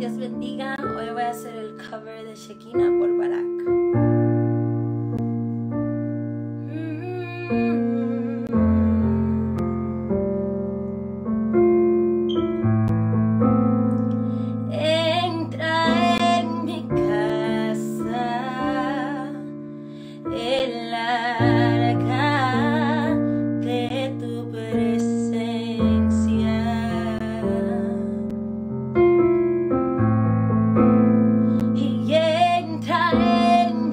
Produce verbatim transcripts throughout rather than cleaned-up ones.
Dios bendiga. Hoy voy a hacer el cover de Shekinah por Barak. Entra en mi casa, el arca de tu presencia. Y entra en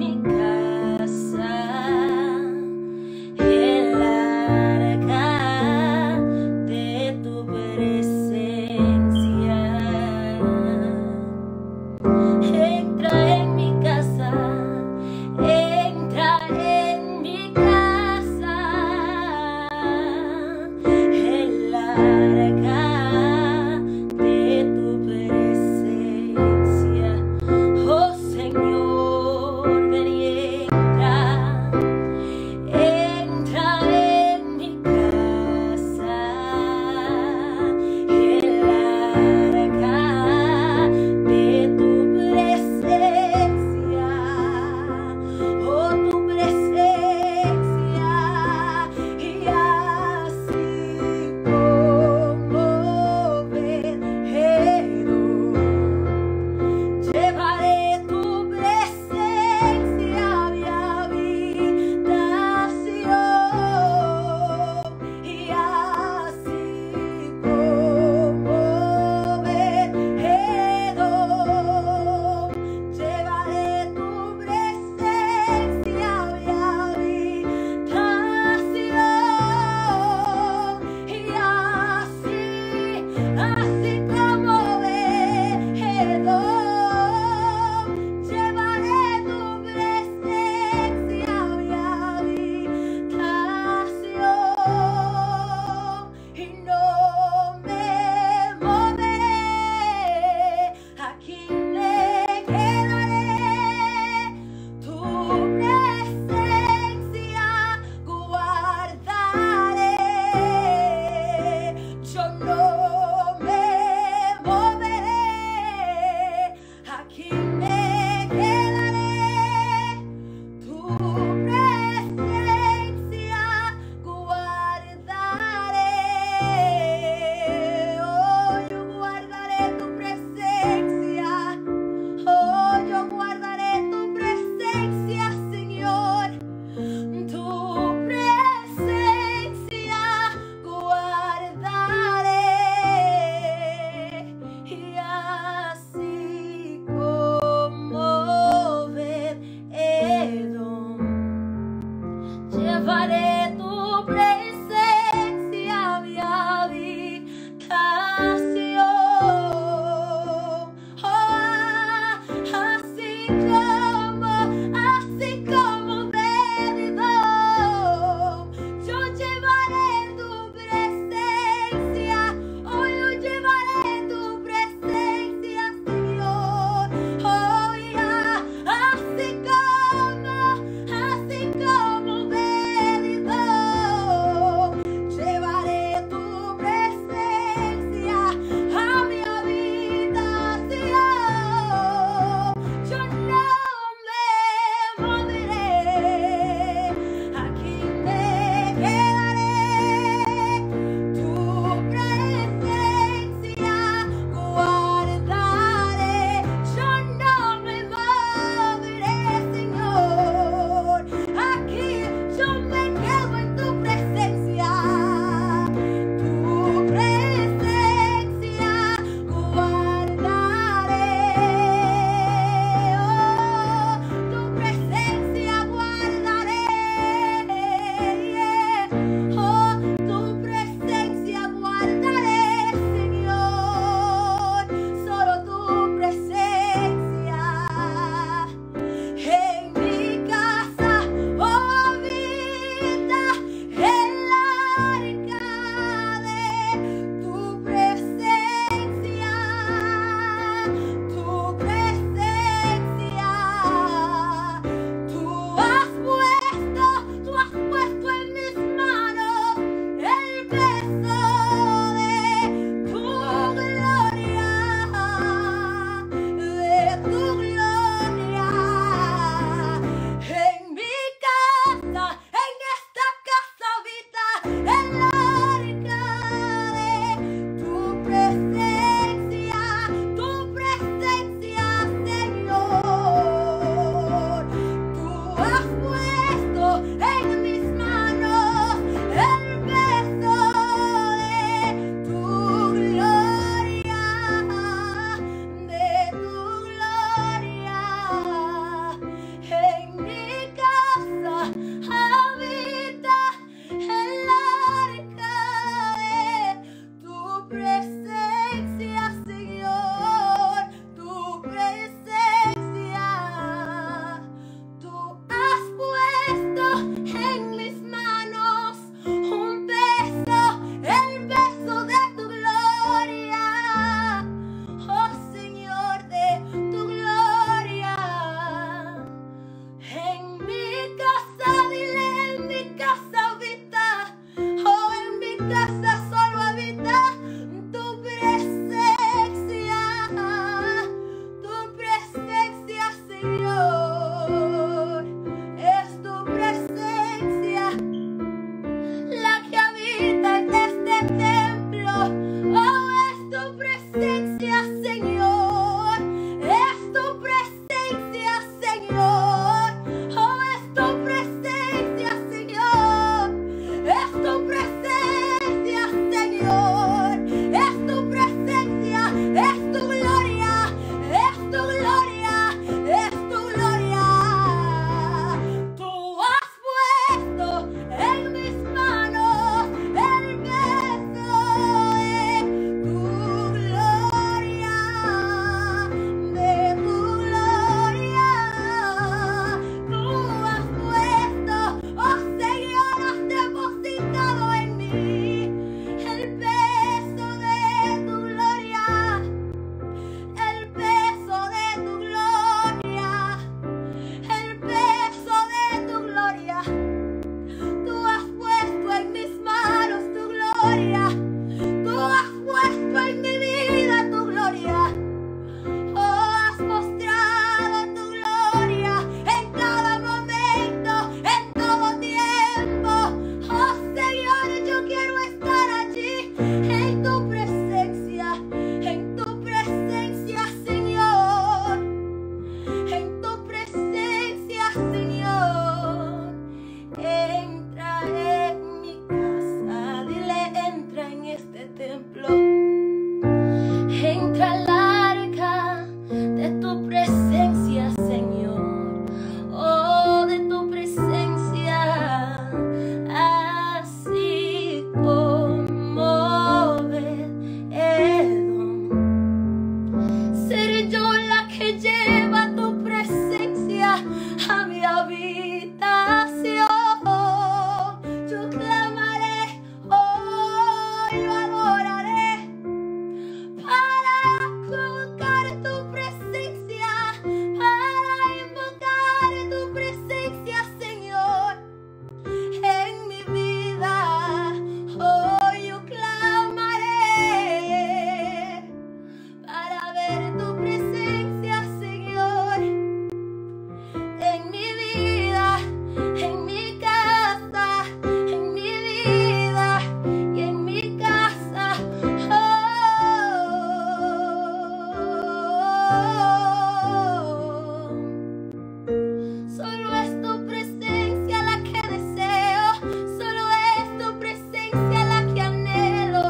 Solo es tu presencia la que deseo, solo es tu presencia la que anhelo.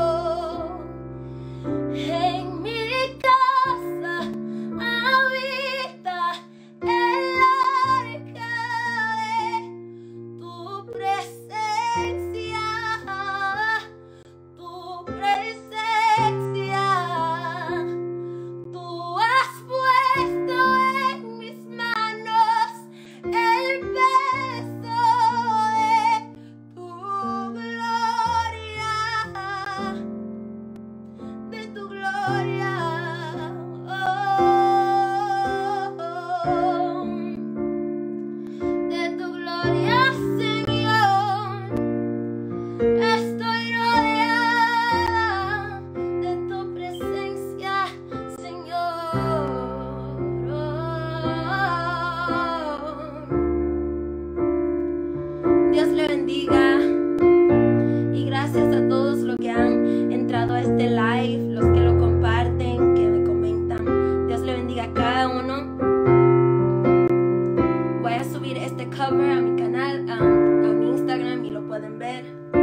En mi casa habita el arca de tu presencia, tu presencia. Tú has puesto en mis manos el peso de tu gloria, de tu gloria, oh, de tu gloria, Señor. Estoy rodeada de tu presencia, Señor. Dios le bendiga y gracias a todos los que han entrado a este live, los que lo comparten, que me comentan. Dios le bendiga a cada uno. Voy a subir este cover a mi canal, a, a mi Instagram, y lo pueden ver.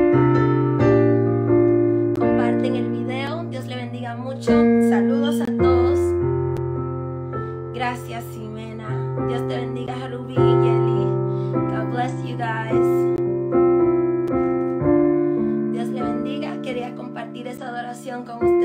Comparten el video. Dios le bendiga mucho. Saludos a todos. Gracias, Ximena. Dios te bendiga, Harubi y Yeli. God bless you guys. Dios le bendiga. Quería compartir esa adoración con ustedes.